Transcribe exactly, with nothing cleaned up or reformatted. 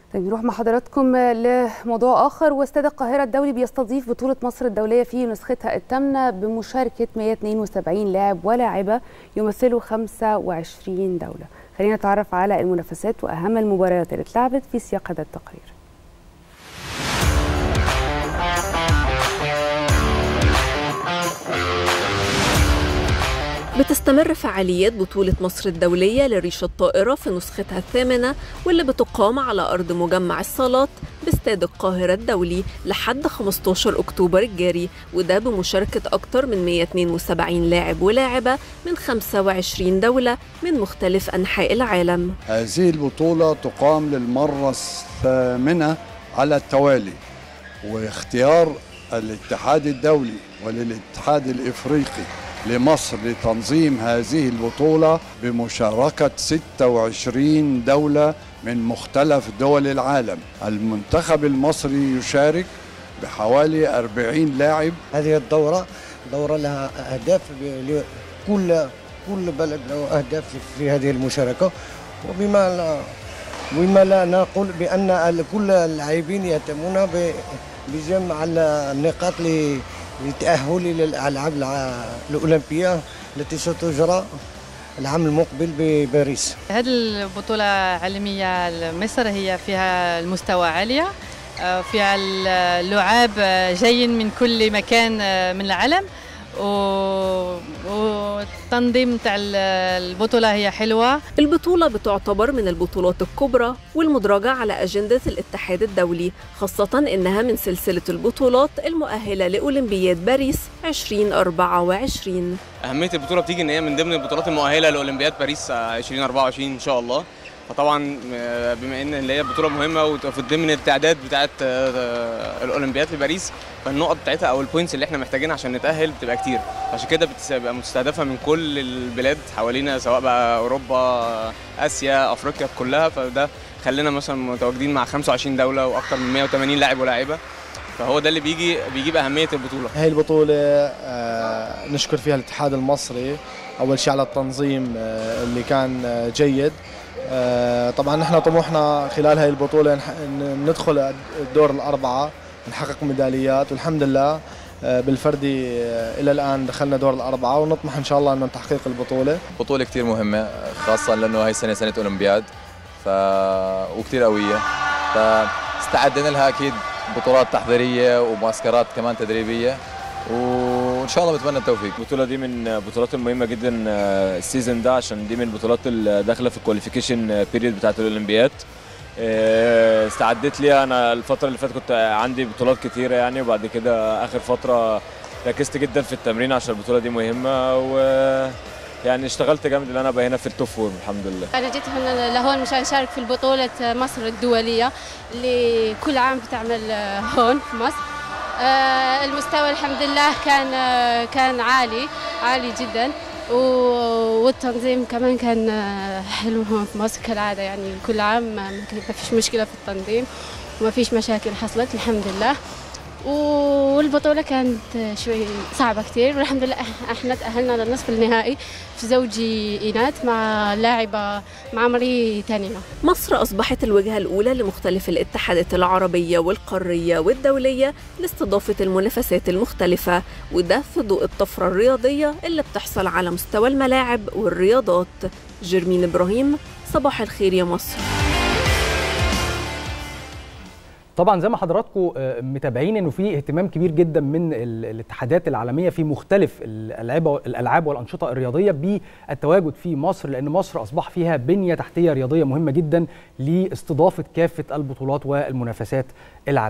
طيب نروح مع حضراتكم لموضوع آخر. واستاد القاهرة الدولي بيستضيف بطولة مصر الدولية في نسختها الثامنة بمشاركة مئة واثنين وسبعين لاعب ولاعبة يمثلوا خمسة وعشرين دولة. خلينا نتعرف على المنافسات وأهم المباريات اللي اتلعبت في سياق هذا التقرير. بتستمر فعاليات بطولة مصر الدولية لريش الطائرة في نسختها الثامنة واللي بتقام على أرض مجمع الصالات باستاد القاهرة الدولي لحد خمسة عشر أكتوبر الجاري، وده بمشاركة أكثر من مئة واثنين وسبعين لاعب ولاعبة من خمسة وعشرين دولة من مختلف أنحاء العالم. هذه البطولة تقام للمرة الثامنة على التوالي، واختيار الاتحاد الدولي وللاتحاد الإفريقي لمصر لتنظيم هذه البطولة بمشاركة ستة وعشرين دولة من مختلف دول العالم. المنتخب المصري يشارك بحوالي أربعين لاعب. هذه الدورة دورة لها أهداف، كل كل بلد له أهداف في هذه المشاركة، وبما لا وبما لا نقول بأن كل اللاعبين يهتمون بجمع النقاط للتأهل للألعاب الأولمبية التي ستجرى العام المقبل بباريس. هذه البطولة عالمية لمصر، هي فيها المستوى عالية، فيها اللعاب جايين من كل مكان من العالم، والتنظيم تاع البطولة هي حلوة. البطولة بتعتبر من البطولات الكبرى والمدرجة على أجندة الاتحاد الدولي، خاصة إنها من سلسلة البطولات المؤهلة لأولمبياد باريس ألفين وأربعة وعشرين. أهمية البطولة بتيجي إن هي من ضمن البطولات المؤهلة لأولمبياد باريس ألفين وأربعة وعشرين إن شاء الله. فطبعا بما ان اللي هي بطوله مهمه وفي ضمن التعداد بتاعه الاولمبياد في باريس، فالنقط بتاعتها او البوينتس اللي احنا محتاجينها عشان نتاهل بتبقى كتير، عشان كده بتبقى مستهدفه من كل البلاد حوالينا، سواء بقى اوروبا، اسيا، افريقيا كلها. فده خلينا مثلا متواجدين مع خمسة وعشرين دوله واكثر من مئة وثمانين لاعب ولاعيبه، فهو ده اللي بيجي بيجيب اهميه البطوله. هي البطوله نشكر فيها الاتحاد المصري اول شيء على التنظيم اللي كان جيد. طبعا نحن طموحنا خلال هاي البطولة ندخل الدور الأربعة، نحقق ميداليات، والحمد لله بالفردي إلى الآن دخلنا دور الأربعة، ونطمح إن شاء الله أن تحقيق البطولة. بطولة كتير مهمة، خاصة لأنه هاي السنة سنة أولمبياد ف... وكتير قوية، فاستعدنا لها أكيد بطولات تحضيرية ومعسكرات كمان تدريبية، وان شاء الله بتمنى التوفيق. البطوله دي من البطولات المهمه جدا السيزون ده، عشان دي من البطولات اللي داخله في الكواليفيكيشن بيريد بتاعه الاولمبياد. استعدت ليها انا الفتره اللي فاتت، كنت عندي بطولات كتيره يعني، وبعد كده اخر فتره ركزت جدا في التمرين عشان البطوله دي مهمه، و يعني اشتغلت جامد ان انا ابقى هنا في التوب فور الحمد لله. انا جيت هنا لهون مشان اشارك في البطوله مصر الدوليه اللي كل عام بتعمل هون في مصر. آه المستوى الحمد لله كان آه كان عالي عالي جدا، والتنظيم كمان كان آه حلو هون في مصر كالعاده، يعني كل عام ما فيش مشكله في التنظيم وما فيش مشاكل حصلت الحمد لله. والبطوله كانت شوي صعبه كثير، والحمد لله احنا تاهلنا للنصف النهائي في زوجي إناث مع لاعبه مع مري ثانيه. مصر اصبحت الوجهه الاولى لمختلف الاتحادات العربيه والقاريه والدوليه لاستضافه المنافسات المختلفه، وده في ضوء الطفره الرياضيه اللي بتحصل على مستوى الملاعب والرياضات. جرمين إبراهيم، صباح الخير يا مصر. طبعا زي ما حضراتكم متابعين انه في اهتمام كبير جدا من الاتحادات العالميه في مختلف الالعاب الالعاب والانشطه الرياضيه بالتواجد في مصر، لان مصر اصبح فيها بنيه تحتيه رياضيه مهمه جدا لاستضافه كافه البطولات والمنافسات العالميه.